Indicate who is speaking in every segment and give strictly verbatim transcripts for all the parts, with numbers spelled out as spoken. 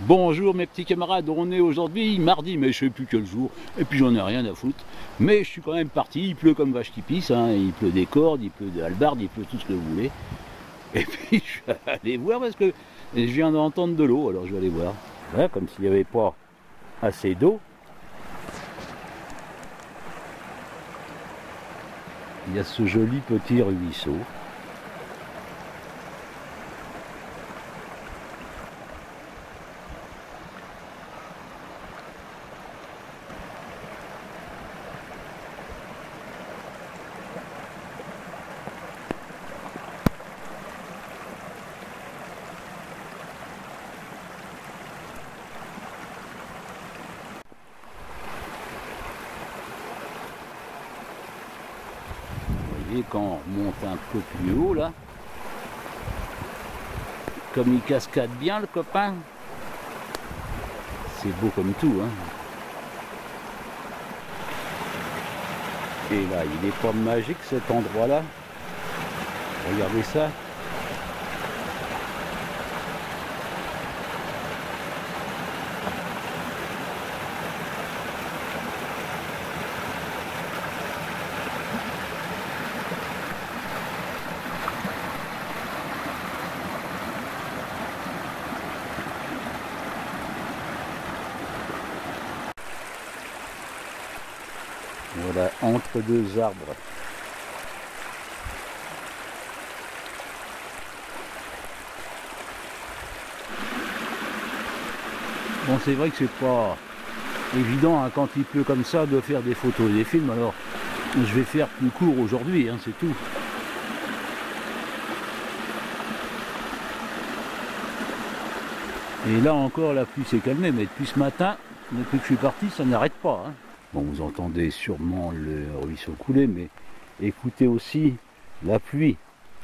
Speaker 1: Bonjour mes petits camarades, on est aujourd'hui mardi, mais je sais plus quel jour, et puis j'en ai rien à foutre. Mais je suis quand même parti, il pleut comme vache qui pisse, hein. Il pleut des cordes, il pleut de hallebardes, il pleut tout ce que vous voulez. Et puis je vais aller voir parce que je viens d'entendre de l'eau, alors je vais aller voir. Voilà, comme s'il n'y avait pas assez d'eau. Il y a ce joli petit ruisseau. Et quand on remonte un peu plus haut là, comme il cascade bien le copain, c'est beau comme tout, hein. Et là, il est pas magique cet endroit là. Regardez ça. Voilà, entre deux arbres. Bon, c'est vrai que c'est pas évident hein, quand il pleut comme ça de faire des photos et des films, alors je vais faire plus court aujourd'hui, hein, c'est tout. Et là encore la pluie s'est calmée, mais depuis ce matin, depuis que je suis parti, ça n'arrête pas, hein. Bon, vous entendez sûrement le ruisseau couler, mais écoutez aussi la pluie.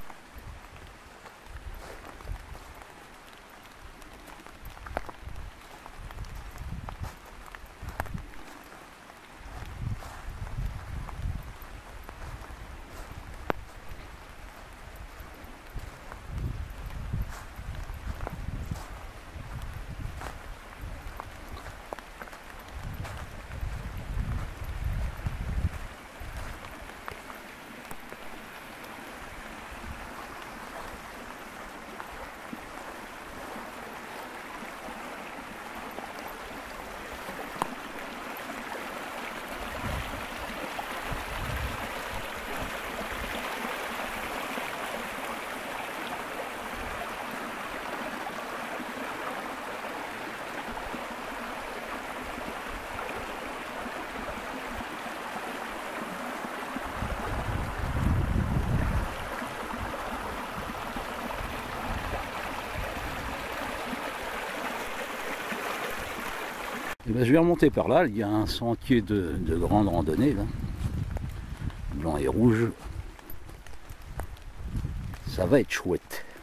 Speaker 1: Et ben, je vais remonter par là, il y a un sentier de, de grande randonnée là, blanc et rouge, ça va être chouette.